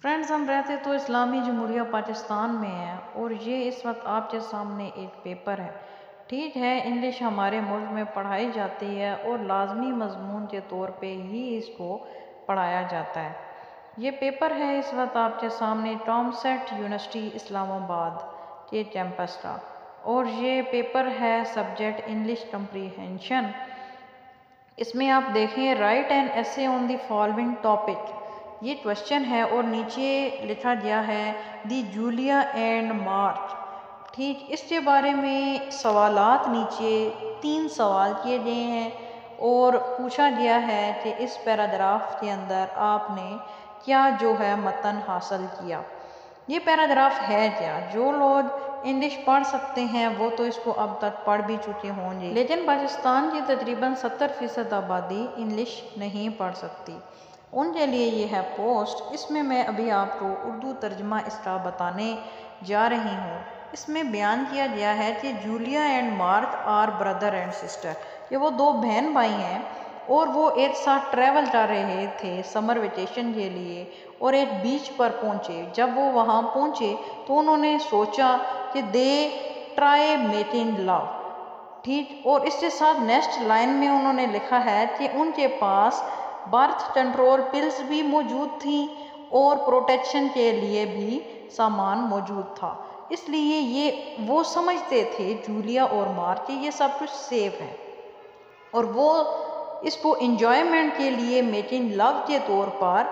Friends, हम रहते तो इस्लामी जमहूरिया पाकिस्तान में हैं और ये इस वक्त आपके सामने एक पेपर है। ठीक है, इंग्लिश हमारे मुल्क में पढ़ाई जाती है और लाजमी मजमून के तौर पे ही इसको पढ़ाया जाता है। ये पेपर है इस वक्त आपके सामने टॉमसेट यूनिवर्सिटी इस्लामाबाद के कैंपस का, और ये पेपर है सब्जेक्ट इंग्लिश कम्प्रीहेंशन। इसमें आप देखें, write an essay on the following topic, ये क्वेश्चन है और नीचे लिखा गया है दी जूलिया एंड मार्च। ठीक, इसके बारे में सवालात नीचे 3 सवाल किए गए हैं और पूछा गया है कि इस पैराग्राफ के अंदर आपने क्या जो है मतन हासिल किया। ये पैराग्राफ है क्या? जो लोग इंग्लिश पढ़ सकते हैं वो तो इसको अब तक पढ़ भी चुके होंगे, लेकिन पाकिस्तान की तकरीबन 70% आबादी इंग्लिश नहीं पढ़ सकती। उनके लिए ये है पोस्ट। इसमें मैं अभी आपको उर्दू तर्जमा इसका बताने जा रही हूँ। इसमें बयान किया गया है कि Julia and Mark are brother and sister. ये वो 2 बहन भाई हैं और वो एक साथ ट्रैवल कर रहे थे समर वेकेशन के लिए और एक बीच पर पहुँचे। जब वो वहाँ पहुँचे तो उन्होंने सोचा कि दे ट्राई मेकिंग लव। ठीक, और इसके साथ नेक्स्ट लाइन में उन्होंने लिखा है कि उनके पास बर्थ कंट्रोल पिल्स भी मौजूद थी और प्रोटेक्शन के लिए भी सामान मौजूद था। इसलिए ये वो समझते थे जूलिया और मार्क कि ये सब कुछ सेफ है और वो इसको एंजॉयमेंट के लिए मेकिंग लव के तौर पर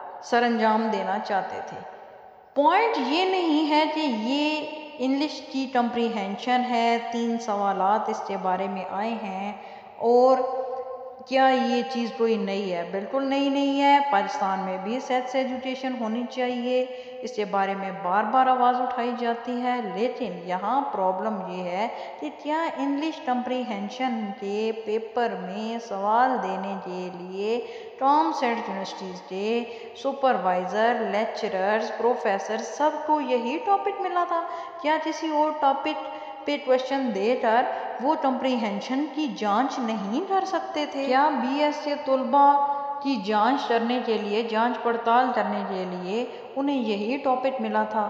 सरंजाम देना चाहते थे। पॉइंट ये नहीं है कि ये इंग्लिश की कम्प्रीहेंशन है। 3 सवालात इसके बारे में आए हैं और क्या ये चीज़ कोई नई है? बिल्कुल नई नहीं है। पाकिस्तान में भी सेक्स एजुकेशन होनी चाहिए, इसके बारे में बार बार आवाज़ उठाई जाती है। लेकिन यहाँ प्रॉब्लम ये है कि क्या इंग्लिश कम्प्रीहेंशन के पेपर में सवाल देने के लिए टॉमसेट यूनिवर्सिटीज़ के सुपरवाइज़र, लेक्चरर्स, प्रोफेसर सबको यही टॉपिक मिला था? क्या किसी और टॉपिक पे क्वेश्चन देकर वो कम्प्रीहेंशन की जांच नहीं कर सकते थे? क्या BS के तुलबा की जांच करने के लिए, जांच पड़ताल करने के लिए उन्हें यही टॉपिक मिला था?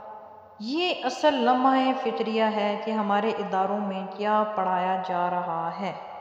ये असल लम्हा फिक्रिया है कि हमारे इदारों में क्या पढ़ाया जा रहा है।